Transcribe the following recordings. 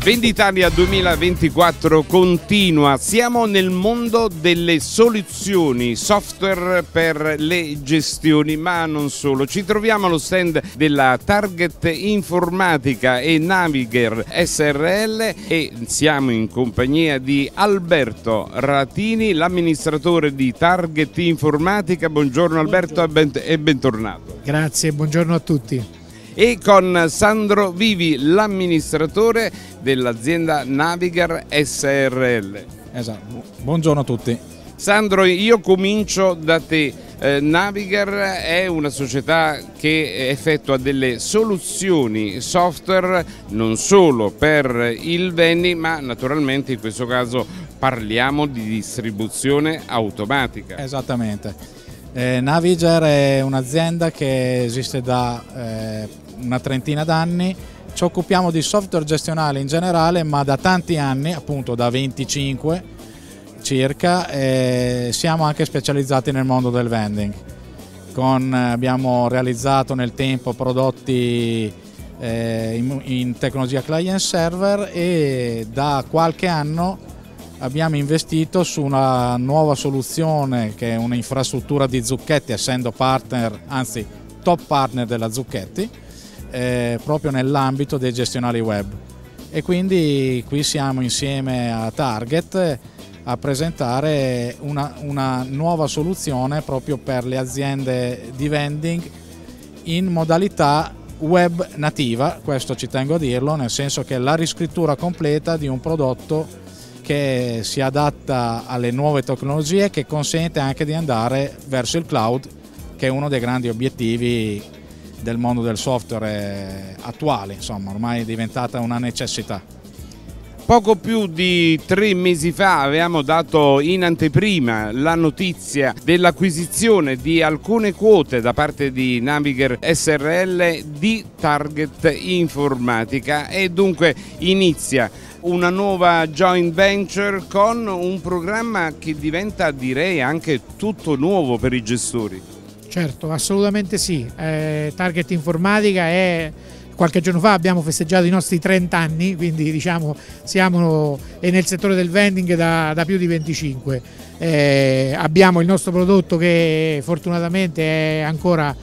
Venditalia 2024 continua, siamo nel mondo delle soluzioni, software per le gestioni, ma non solo. Ci troviamo allo stand della Target Informatica e Naviger SRL e siamo in compagnia di Alberto Ratini, l'amministratore di Target Informatica. Buongiorno Alberto e bentornato. Grazie, buongiorno a tutti. E con Sandro Vivi, l'amministratore dell'azienda Naviger SRL. Esatto, buongiorno a tutti. Sandro, io comincio da te. Naviger è una società che effettua delle soluzioni software non solo per il vending, ma naturalmente in questo caso parliamo di distribuzione automatica. Esattamente. Naviger è un'azienda che esiste da una trentina d'anni. Ci occupiamo di software gestionale in generale, ma da tanti anni, appunto da 25 circa, siamo anche specializzati nel mondo del vending. Abbiamo realizzato nel tempo prodotti in tecnologia client server e da qualche anno abbiamo investito su una nuova soluzione che è un'infrastruttura di Zucchetti, essendo partner, anzi top partner della Zucchetti, proprio nell'ambito dei gestionali web. E quindi qui siamo insieme a Target a presentare una nuova soluzione proprio per le aziende di vending in modalità web nativa. Questo ci tengo a dirlo, nel senso che è la riscrittura completa di un prodotto che si adatta alle nuove tecnologie, che consente anche di andare verso il cloud, che è uno dei grandi obiettivi del mondo del software attuale. Insomma, ormai è diventata una necessità. Poco più di 3 mesi fa avevamo dato in anteprima la notizia dell'acquisizione di alcune quote da parte di Naviger SRL di Target Informatica e dunque inizia una nuova joint venture con un programma che diventa, direi, anche tutto nuovo per i gestori. Certo, assolutamente sì. Target Informatica qualche giorno fa abbiamo festeggiato i nostri 30 anni, quindi diciamo siamo nel settore del vending da più di 25. Abbiamo il nostro prodotto che fortunatamente è ancora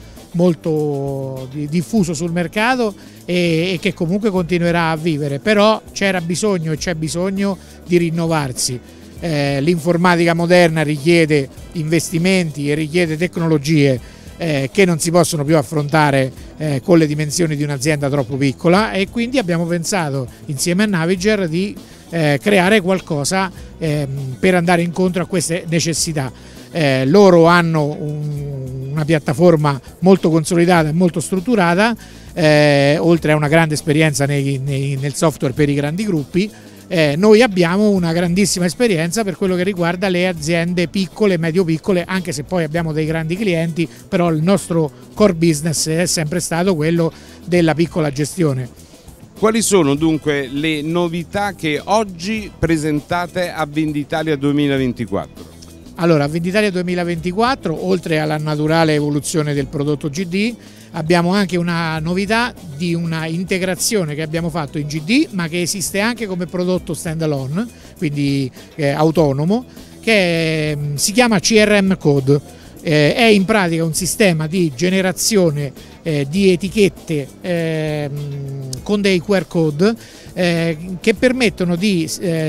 molto diffuso sul mercato e che comunque continuerà a vivere, però c'era bisogno e c'è bisogno di rinnovarsi. L'informatica moderna richiede investimenti e richiede tecnologie che non si possono più affrontare con le dimensioni di un'azienda troppo piccola, e quindi abbiamo pensato insieme a Naviger di creare qualcosa per andare incontro a queste necessità. Loro hanno una piattaforma molto consolidata e molto strutturata, oltre a una grande esperienza nel software per i grandi gruppi. Noi abbiamo una grandissima esperienza per quello che riguarda le aziende piccole, medio-piccole, anche se poi abbiamo dei grandi clienti, però il nostro core business è sempre stato quello della piccola gestione. Quali sono dunque le novità che oggi presentate a Venditalia 2024? Allora, a Venditalia 2024, oltre alla naturale evoluzione del prodotto GD, abbiamo anche una novità di una integrazione che abbiamo fatto in GD, ma che esiste anche come prodotto standalone, quindi autonomo, che si chiama CRM Code. È in pratica un sistema di generazione di etichette con dei QR code che permettono di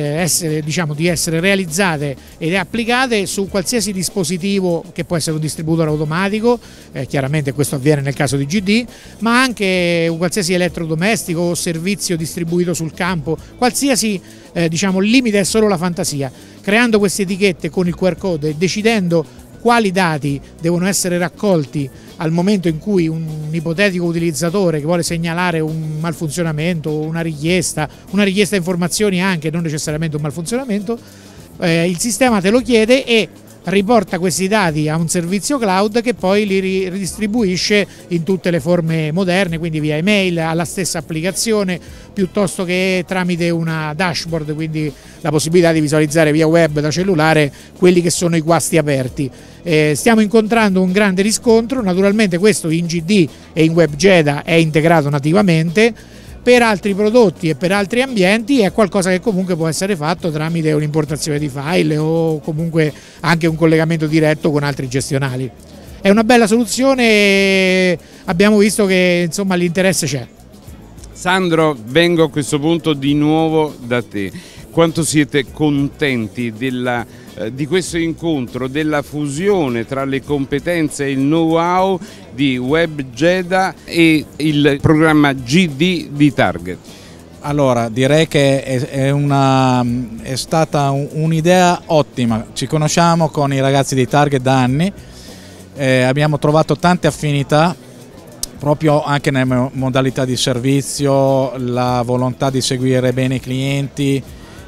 essere realizzate ed applicate su qualsiasi dispositivo, che può essere un distributore automatico, chiaramente questo avviene nel caso di GD, ma anche un qualsiasi elettrodomestico o servizio distribuito sul campo, qualsiasi il limite è solo la fantasia. Creando queste etichette con il QR code e decidendo quali dati devono essere raccolti al momento in cui un ipotetico utilizzatore che vuole segnalare un malfunzionamento, una richiesta informazioni anche, non necessariamente un malfunzionamento, il sistema te lo chiede e riporta questi dati a un servizio cloud che poi li ridistribuisce in tutte le forme moderne, quindi via email, alla stessa applicazione, piuttosto che tramite una dashboard, quindi la possibilità di visualizzare via web da cellulare quelli che sono i guasti aperti. Stiamo incontrando un grande riscontro, naturalmente questo in GD e in WebGeda è integrato nativamente, per altri prodotti e per altri ambienti è qualcosa che comunque può essere fatto tramite un'importazione di file o comunque anche un collegamento diretto con altri gestionali. È una bella soluzione e abbiamo visto che insomma l'interesse c'è. Sandro, vengo a questo punto di nuovo da te. Quanto siete contenti di questo incontro, della fusione tra le competenze e il know-how di WebGeda e il programma GD di Target? Allora, direi che è stata un'idea ottima. Ci conosciamo con i ragazzi di Target da anni, abbiamo trovato tante affinità proprio anche nelle modalità di servizio, la volontà di seguire bene i clienti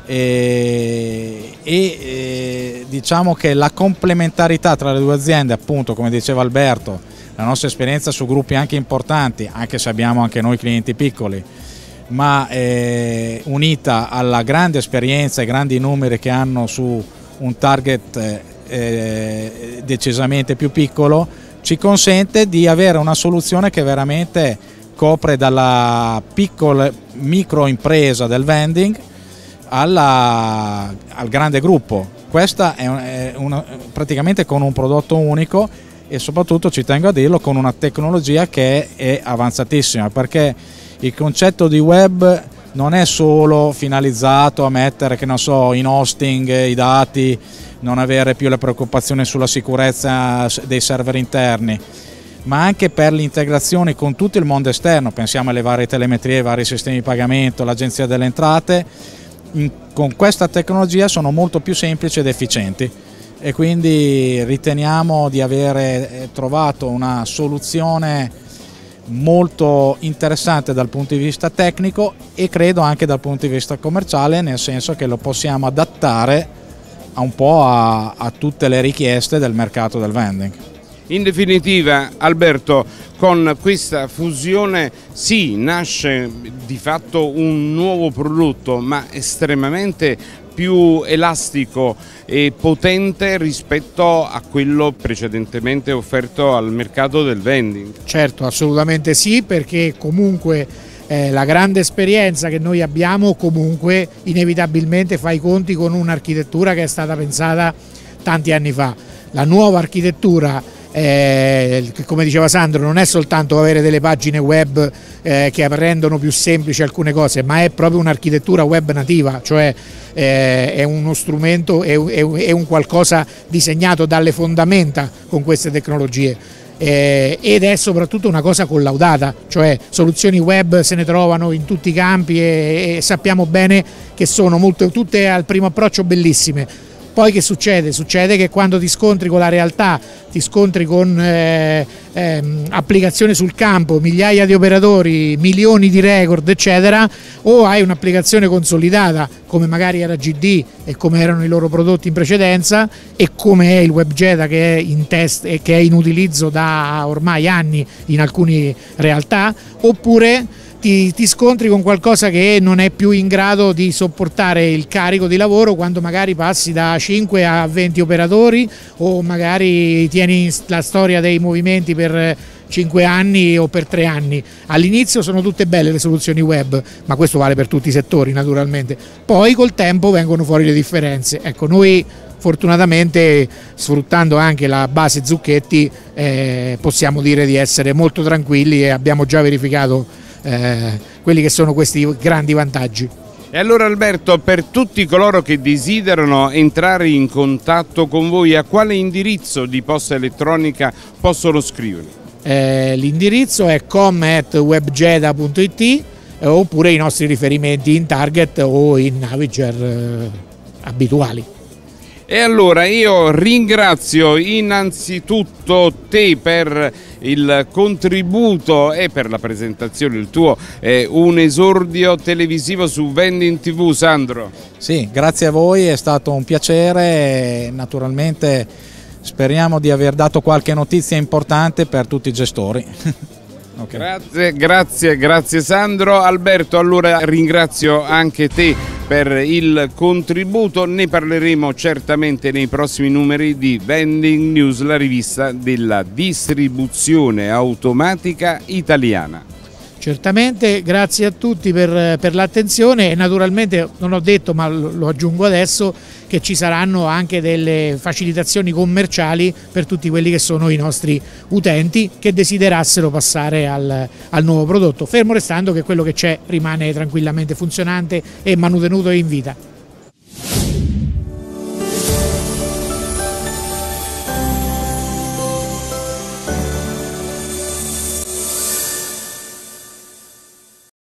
e diciamo che la complementarità tra le due aziende, appunto come diceva Alberto, la nostra esperienza su gruppi anche importanti, anche se abbiamo anche noi clienti piccoli, ma unita alla grande esperienza e grandi numeri che hanno su un target decisamente più piccolo, ci consente di avere una soluzione che veramente copre dalla piccola microimpresa del vending al grande gruppo. Questa è praticamente con un prodotto unico e soprattutto, ci tengo a dirlo, con una tecnologia che è avanzatissima, perché il concetto di web non è solo finalizzato a mettere, che non so, in hosting i dati, non avere più le preoccupazioni sulla sicurezza dei server interni, ma anche per l'integrazione con tutto il mondo esterno. Pensiamo alle varie telemetrie, ai vari sistemi di pagamento, l'agenzia delle entrate. Con questa tecnologia sono molto più semplici ed efficienti e quindi riteniamo di aver trovato una soluzione molto interessante dal punto di vista tecnico e credo anche dal punto di vista commerciale, nel senso che lo possiamo adattare un po' a tutte le richieste del mercato del vending. In definitiva, Alberto, con questa fusione sì, nasce di fatto un nuovo prodotto, ma estremamente più elastico e potente rispetto a quello precedentemente offerto al mercato del vending. Certo, assolutamente sì, perché comunque la grande esperienza che noi abbiamo comunque inevitabilmente fa i conti con un'architettura che è stata pensata tanti anni fa. La nuova architettura, come diceva Sandro, non è soltanto avere delle pagine web che rendono più semplici alcune cose, ma è proprio un'architettura web nativa, cioè è uno strumento, è un qualcosa disegnato dalle fondamenta con queste tecnologie. Ed è soprattutto una cosa collaudata, cioè soluzioni web se ne trovano in tutti i campi e sappiamo bene che sono tutte al primo approccio bellissime. Poi che succede? Succede che quando ti scontri con la realtà, ti scontri con applicazioni sul campo, migliaia di operatori, milioni di record eccetera, o hai un'applicazione consolidata come magari era GD e come erano i loro prodotti in precedenza e come è il WebGeda che è in test e che è in utilizzo da ormai anni in alcune realtà, oppure ti scontri con qualcosa che non è più in grado di sopportare il carico di lavoro quando magari passi da 5 a 20 operatori o magari tieni la storia dei movimenti per 5 anni o per 3 anni. All'inizio sono tutte belle le soluzioni web, ma questo vale per tutti i settori naturalmente. Poi col tempo vengono fuori le differenze. Ecco, noi fortunatamente, sfruttando anche la base Zucchetti, possiamo dire di essere molto tranquilli e abbiamo già verificato quelli che sono questi grandi vantaggi. E allora Alberto, per tutti coloro che desiderano entrare in contatto con voi, a quale indirizzo di posta elettronica possono scrivere? L'indirizzo è com@webgeda.it oppure i nostri riferimenti in Target o in Naviger abituali. E allora io ringrazio innanzitutto te per il contributo e per la presentazione. Il tuo è un esordio televisivo su Vending TV, Sandro. Sì, grazie a voi, è stato un piacere e naturalmente speriamo di aver dato qualche notizia importante per tutti i gestori. Okay. Grazie Sandro. Alberto, allora ringrazio anche te per il contributo, ne parleremo certamente nei prossimi numeri di Vending News, la rivista della distribuzione automatica italiana. Certamente, grazie a tutti per l'attenzione e naturalmente non ho detto, ma lo aggiungo adesso, che ci saranno anche delle facilitazioni commerciali per tutti quelli che sono i nostri utenti che desiderassero passare al nuovo prodotto, fermo restando che quello che c'è rimane tranquillamente funzionante e manutenuto e in vita.